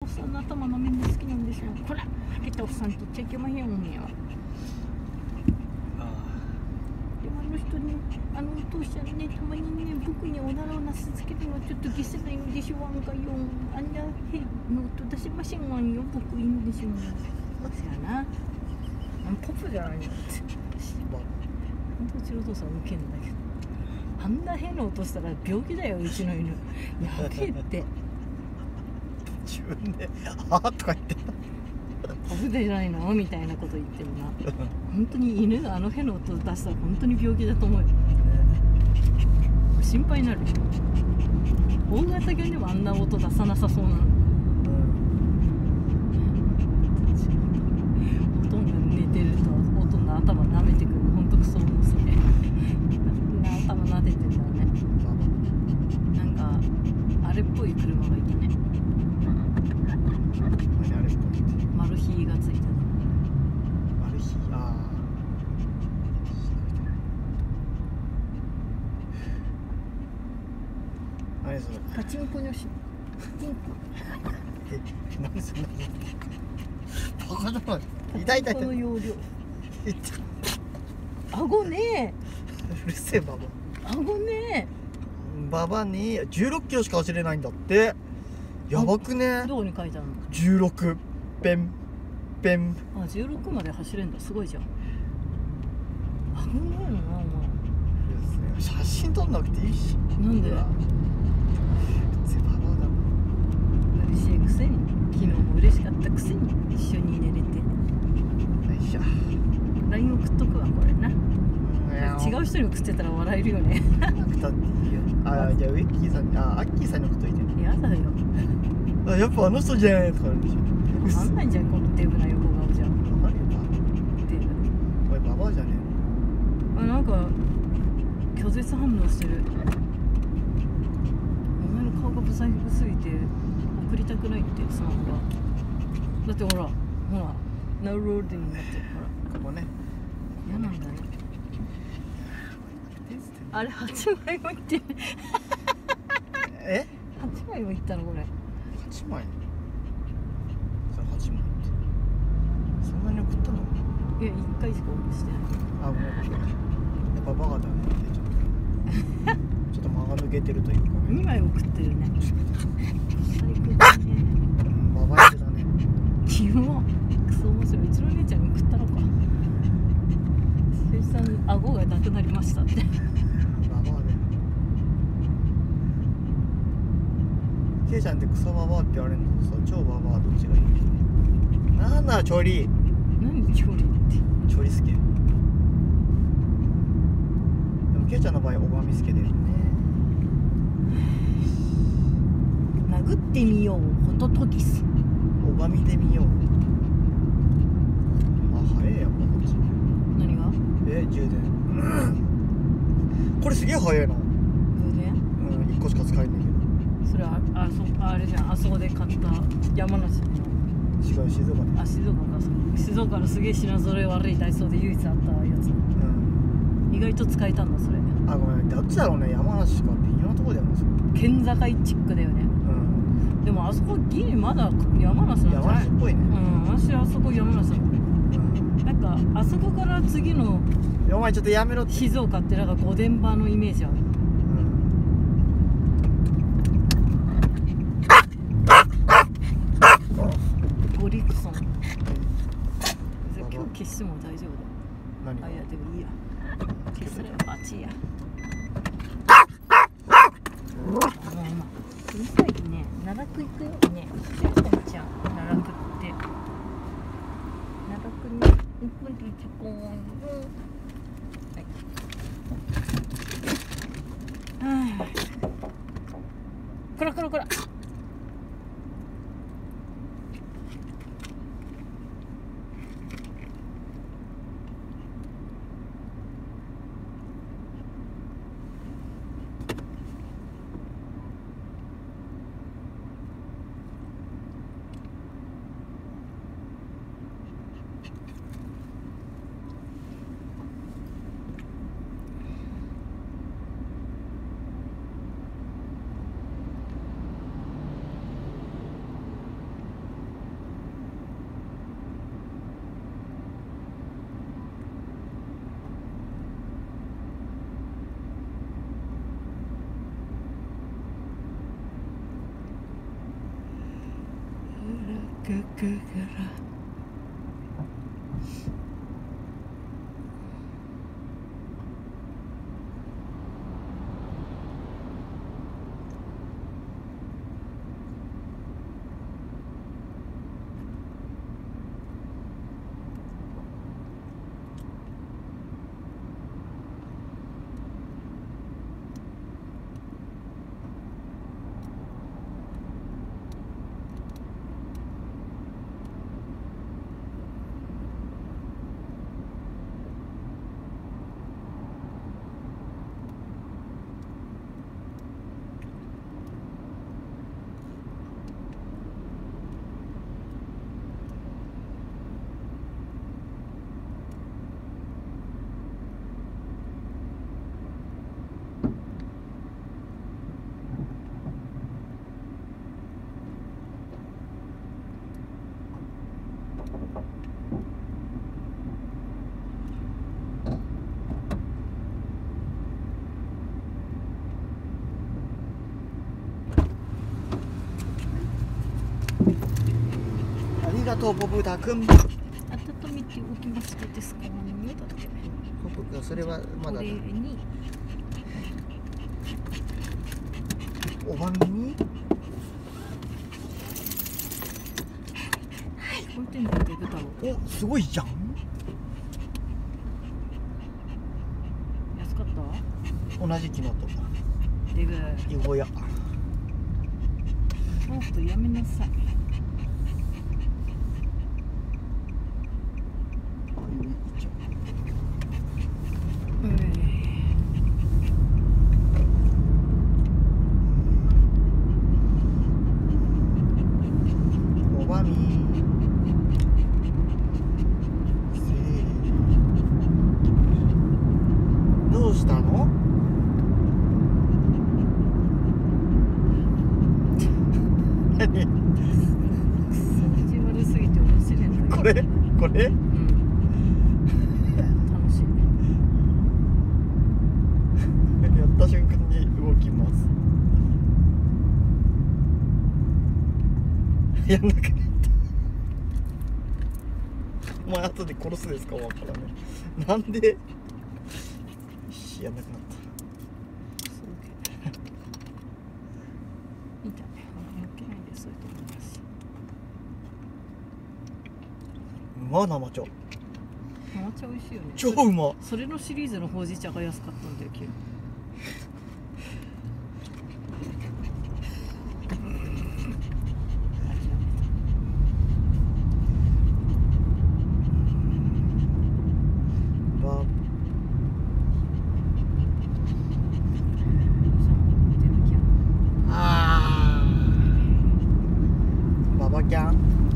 さんの頭舐めるの好きなんですよ。こら、はけたおっさんって言っちゃいけまへんよ、おめえは。でもあの人に、あのお父さんね、たまにね、僕におならをなすつけるのはちょっとゲスないんでしょ、あんかよ。あんな変な音出しませんわんよ、僕いいんですよ。そやな。ポップじゃないのって。ほんとうちのお父さんウケんだけど。あんな変な音したら病気だよ、うちの犬。やべえって。 自分で「あー」とか言ってポップじゃないのみたいなこと言ってるな。本当に犬があの変な音出したら本当に病気だと思うよ。心配になる。大型犬でもあんな音出さなさそうなの。おとんが寝てるとおとんの頭舐めてくる。ほんとクソもそれ。頭撫でてんだね。なんかあれっぽい車がいたね。マルヒがついてた。 マルヒ、ああ。何それ。 パチンコのし。ピンク。 何それ。バカじゃない。痛い痛い痛い。 この容量。顎ねうるせえババ。 顎ねババね、16キロしか走れないんだって。やばくね。 どこに書いてあるの 16ペンペン。 あ、16まで走れんだ。すごいじゃん。顎ないのな、お前。 写真撮んなくていいし。 なんでうわうぜババだ。 嬉しいくせに。昨日も嬉しかったくせに一緒に寝れて。 よいしょ。 LINE 送っとくわ、これな。違うう人に送ってたら笑えるよね。 なくたっていいよ。あ、じゃあウィッキーさんに、あ、アッキーさんに送っといて。 やだよ。 あ、やっぱあの人じゃんとか言うんでしょ。 わかんないじゃん、このデブな横顔じゃん。 わかるよバデブ。 おいババアじゃねあ、なんか拒絶反応してる。お前の顔が不細工すぎて送りたくないってスマホが。だってほらナウローデになってるから。 え。ここね。 嫌なんだね。あれ8枚もいってる。 え 8枚もいったのこれ。 8枚それ8枚ってそんなに送ったの。 いや、1回しか送してない。 あ、ごめんやっぱバカだねちょっと間が抜けてるというかね。 2枚送ってるね。最高だね。 ババアだね。 キモ。クソ面白い。うちの姉ちゃんに送ったのか。せいさん顎がなくなりましたって。 ババアでケイちゃんってクソババアって言われるのとさ、超ババアどっちがいい。なんだチョリ何距離って。 チョリスケ。でもケイちゃんの場合オバミスケだよね。 殴ってみようホトトギス。 オバミで見よう。あ、早いやっぱこっち。 何が充電、これすげえ早いな。 充電。 1個しか使えないけど。 それはあれじゃん。あそこで買った山梨の。 違う、静岡で。 あ、静岡か。静岡のすげえ品揃え悪いダイソーで唯一あったやつ。意外と使えたんだそれ。 あ、ごめん、どっちだろうね。山梨か微妙なとこだよね。 県境チックだよね。でもあそこギリまだ山梨なんじゃ山ない？ 梨っぽいね。 私あそこ山梨だもん。なんかあそこから次のお前ちょっとやめろって。 静岡ってなんか御殿場のイメージある。ゴリクソン。今日消しても大丈夫だ。 何が。 あ、いやでもいいや。消すればバチや。うるさいね。奈落行くよね。しゅうこちゃん、奈落って。奈落に行くでちこん。はい。はあ。こらこらこら。 ありがとうボブタ君。 温めておきますかですか。何だって。 それはまだこれにおばみに。 置いてんだよデブ太郎。 お、すごいじゃん。 安かった。 同じ昨日とデブ。 違法や。 もっとやめなさい。 おばみどうしたの？何？ 意地悪すぎて面白いんだけど。 これ？これ？ うん。楽しい。 やった瞬間に動きます。やんなくなった。お前後で殺すですかわからね。なんで？やんなくなった。 いいんだね。抜けないんでそういうと思います。 うま生茶。 生茶美味しいよね。 超うま。 それのシリーズのほうじ茶が安かったんだよ。昨日。 ババキャン。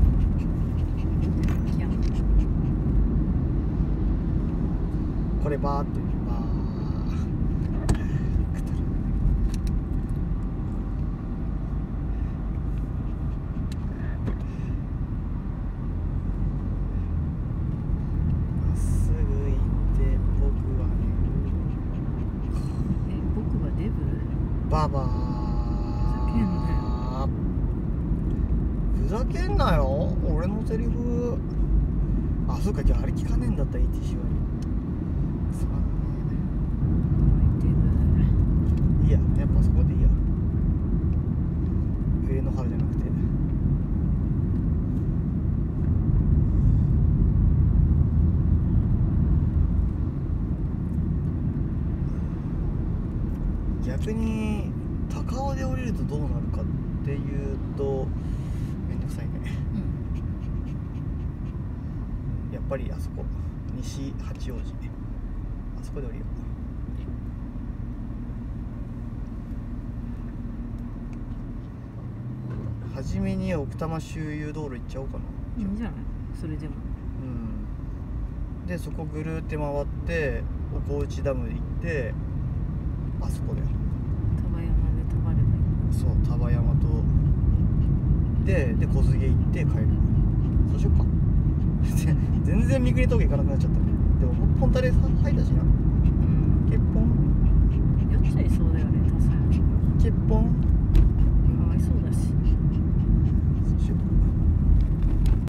これバーってバー。まっすぐ行って僕は僕はデブ。 ババー。ふざけんなよ。俺のセリフ。あ、そうか、じゃああれ聞かねえんだったら ETC はいいや、やっぱそこでいいや。上の春じゃなくて。逆に高尾で降りるとどうなるかっていうとめんどくさいね。やっぱりあそこ西八王子ね。あそこで降りよう。はじめに奥多摩周遊道路行っちゃおうかな。 いいんじゃない？それでも。 でそこぐるって回ってお河内ダム行ってあそこだよ。 丹波山でたばればいい。 そう、丹波山とで小菅行って帰る。そうしよっか。全然三国峠行かなくなっちゃったね。でも本タレ入ったしな。結婚酔っちゃいそうだよね、確かに。 結婚